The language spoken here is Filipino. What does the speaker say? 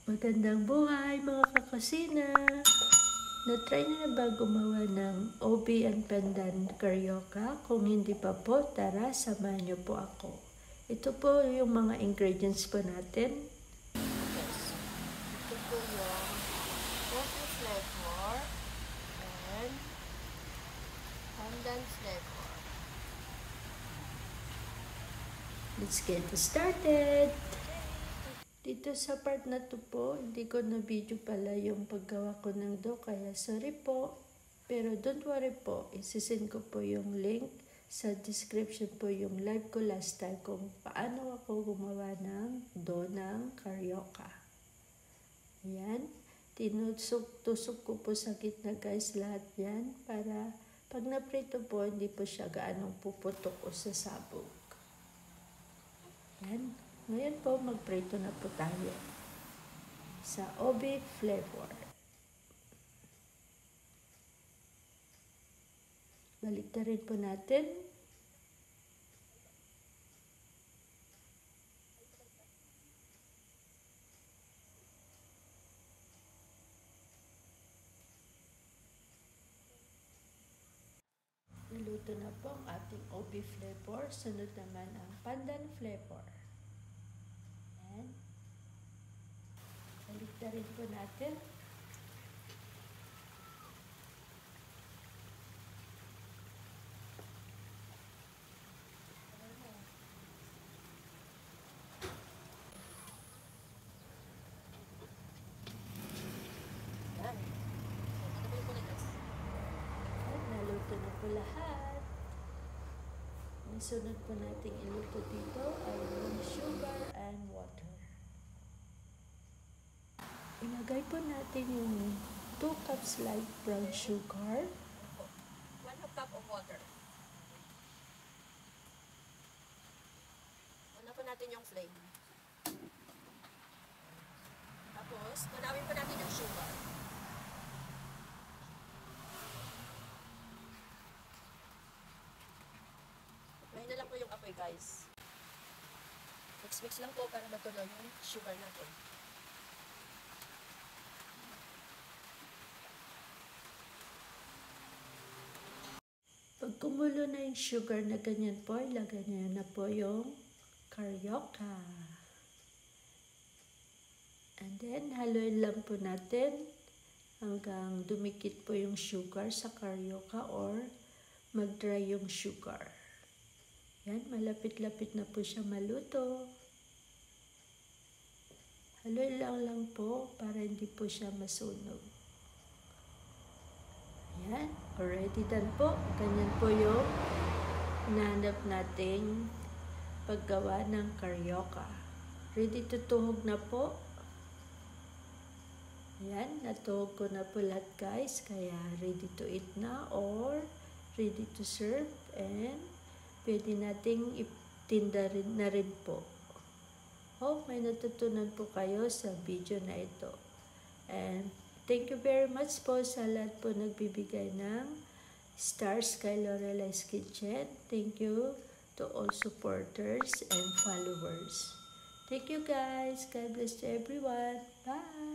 Magandang buhay mga kakusina! Na-try na ba gumawa ng obi and pandan carioca? Kung hindi pa po, tara samahan niyo po ako. Ito po yung mga ingredients po natin. Yes. Ito po yung obi flavor and pandan flavor. Let's get started! Dito sa part na to po, hindi ko na video pala yung paggawa ko ng dough, kaya sorry po. Pero don't worry po, isisend ko po yung link sa description po yung live ko last time kung paano ako gumawa ng dough ng carioca. Ayan, tinusok-tusok ko po sa gitna guys lahat yan para pag naprito po, hindi po siya gaanong puputok o sasabog. Ayan. Ngayon po, magprito na po tayo sa obi flavor. Baliktarin po natin. Naluto na po ang ating obi flavor. Sunod naman ang pandan flavor. Ayan. Baliktarin po natin. Ayan. Naluto na po lahat. Ang sunod po nating iluto dito ay yung sugar and water. Ilagay po natin yung 2 cups light brown sugar. 1/2 cup of water. Una po natin yung flame. Tapos, tunawin po natin yung sugar. Mahina lang po yung apoy guys. Mix-mix lang po para matunaw yung sugar natin. Pag kumulo na yung sugar na ganyan po, ilagay niyo na po yung carioca. And then, haluin lang po natin hanggang dumikit po yung sugar sa carioca or mag-dry yung sugar. Yan, malapit-lapit na po siya maluto. Haluin lang po para hindi po siya masunog. Ayan, already done po. Ganyan po yung nanap nating paggawa ng carioca. Ready to tuhog na po. Ayan, natuhog ko na po lahat guys. Kaya ready to eat na or ready to serve. And pwede nating itinda rin na rin po. Hope may natutunan po kayo sa video na ito. And thank you very much po sa lahat po nagbibigay ng stars kay Lorelai's Kitchen. Thank you to all supporters and followers. Thank you guys. God bless everyone. Bye!